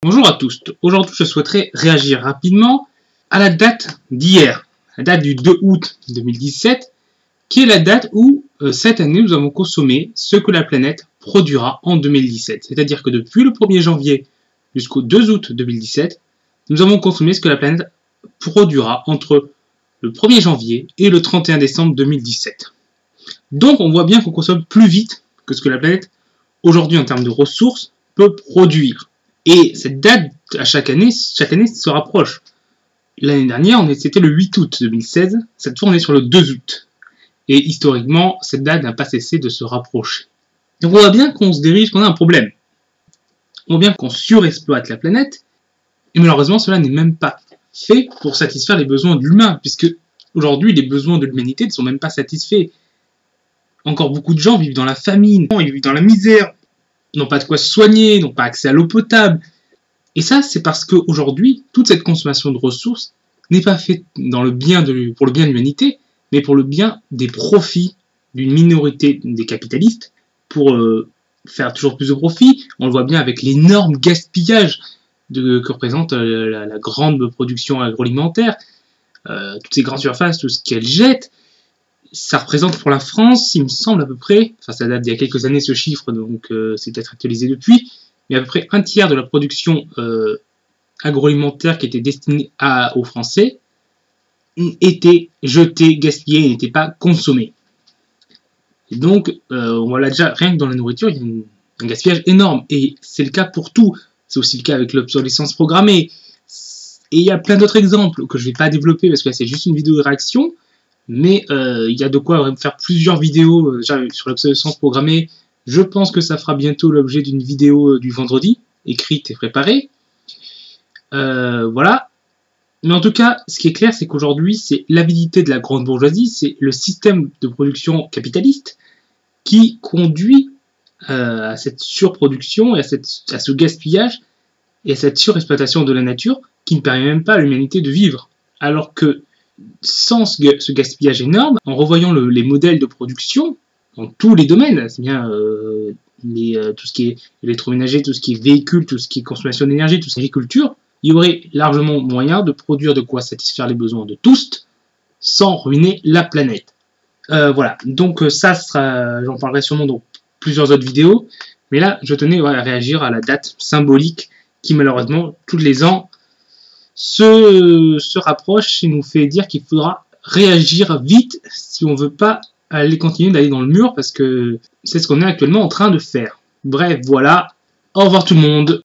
Bonjour à tous, aujourd'hui je souhaiterais réagir rapidement à la date d'hier, la date du 2 août 2017, qui est la date où cette année nous avons consommé ce que la planète produira en 2017. C'est-à-dire que depuis le 1er janvier jusqu'au 2 août 2017, nous avons consommé ce que la planète produira entre le 1er janvier et le 31 décembre 2017. Donc on voit bien qu'on consomme plus vite que ce que la planète aujourd'hui en termes de ressources peut produire. Et cette date, à chaque année se rapproche. L'année dernière, c'était le 8 août 2016. Cette fois, on est sur le 2 août. Et historiquement, cette date n'a pas cessé de se rapprocher. Donc on voit bien qu'on se dirige, qu'on a un problème. On voit bien qu'on surexploite la planète. Et malheureusement, cela n'est même pas fait pour satisfaire les besoins de l'humain, puisque aujourd'hui, les besoins de l'humanité ne sont même pas satisfaits. Encore beaucoup de gens vivent dans la famine, ils vivent dans la misère, n'ont pas de quoi se soigner, n'ont pas accès à l'eau potable. Et ça, c'est parce qu'aujourd'hui, toute cette consommation de ressources n'est pas faite pour le bien de l'humanité, mais pour le bien des profits d'une minorité des capitalistes, pour faire toujours plus de profits. On le voit bien avec l'énorme gaspillage que représente la grande production agroalimentaire, toutes ces grandes surfaces, tout ce qu'elles jettent. Ça représente pour la France, il me semble à peu près, enfin ça date d'il y a quelques années ce chiffre, donc c'est peut-être actualisé depuis, mais à peu près un tiers de la production agroalimentaire qui était destinée aux Français était jetée, gaspillée et n'était pas consommée. Et donc, voilà déjà, rien que dans la nourriture, il y a un gaspillage énorme, et c'est le cas pour tout. C'est aussi le cas avec l'obsolescence programmée, et il y a plein d'autres exemples que je ne vais pas développer parce que c'est juste une vidéo de réaction. Mais il y a de quoi faire plusieurs vidéos déjà sur l'obsolescence programmée. Je pense que ça fera bientôt l'objet d'une vidéo du vendredi, écrite et préparée. Voilà. Mais en tout cas, ce qui est clair, c'est qu'aujourd'hui, c'est l'avidité de la grande bourgeoisie, c'est le système de production capitaliste qui conduit à cette surproduction et à ce gaspillage et à cette surexploitation de la nature qui ne permet même pas à l'humanité de vivre. Alors que sans ce gaspillage énorme, en revoyant les modèles de production dans tous les domaines, c'est bien tout ce qui est électroménager, tout ce qui est véhicule, tout ce qui est consommation d'énergie, tout ce qui est agriculture, il y aurait largement moyen de produire de quoi satisfaire les besoins de tous sans ruiner la planète. Voilà, donc ça sera, j'en parlerai sûrement dans plusieurs autres vidéos, mais là je tenais à réagir à la date symbolique qui malheureusement tous les ans se rapproche et nous fait dire qu'il faudra réagir vite si on veut pas aller continuer d'aller dans le mur parce que c'est ce qu'on est actuellement en train de faire. Bref, voilà. Au revoir tout le monde.